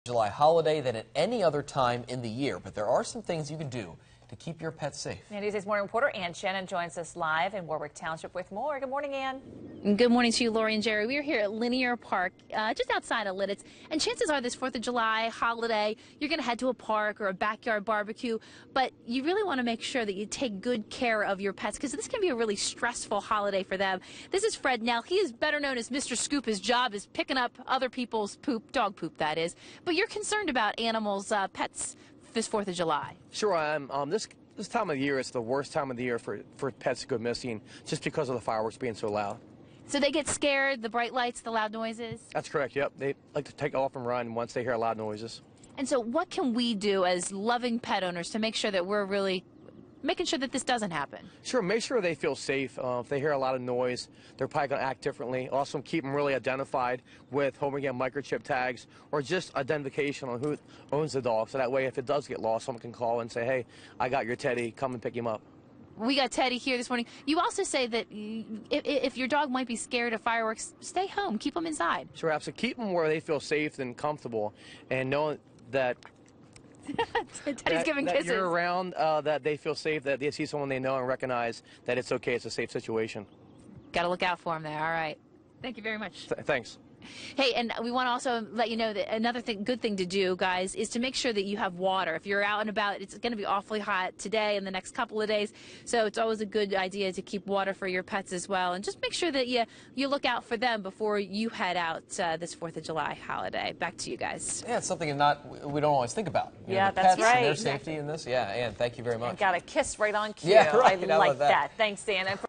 July holiday than at any other time in the year, but there are some things you can do to keep your pets safe. News's morning reporter Ann Shannon joins us live in Warwick Township with more. Good morning, Ann. Good morning to you, Lori and Jerry. We are here at Linear Park, just outside of Lititz, and chances are this 4th of July holiday, you're going to head to a park or a backyard barbecue, but you really want to make sure that you take good care of your pets because this can be a really stressful holiday for them. This is Fred Nell. He is better known as Mr. Scoop. His job is picking up other people's poop, dog poop that is, but you're concerned about animals, pets, this 4th of July. Sure I am. This time of the year is the worst time of the year for pets to go missing just because of the fireworks being so loud. So they get scared, the bright lights, the loud noises? That's correct, yep. They like to take off and run once they hear loud noises. And so what can we do as loving pet owners to make sure that we're really making sure that this doesn't happen? Sure, make sure they feel safe. If they hear a lot of noise, they're probably going to act differently. Also, keep them really identified with home again microchip tags or just identification on who owns the dog. So that way, if it does get lost, someone can call and say, hey, I got your Teddy, come and pick him up. We got Teddy here this morning. You also say that if your dog might be scared of fireworks, stay home, keep them inside. Sure, absolutely. Keep them where they feel safe and comfortable and know that Teddy's giving kisses. You're around, that they feel safe, that they see someone they know and recognize that it's okay, it's a safe situation. Got to look out for them there. All right. Thank you very much. Thanks. Hey, and we want to also let you know that another good thing to do, guys, is to make sure that you have water. If you're out and about, it's going to be awfully hot today and the next couple of days, so it's always a good idea to keep water for your pets as well. And just make sure that you look out for them before you head out this 4th of July holiday. Back to you guys. Yeah, it's something we don't always think about. You know, that's pets right. And their safety in this. Yeah, Ann, thank you very much. And got a kiss right on cue. Yeah, right. I like that. Thanks, Dan.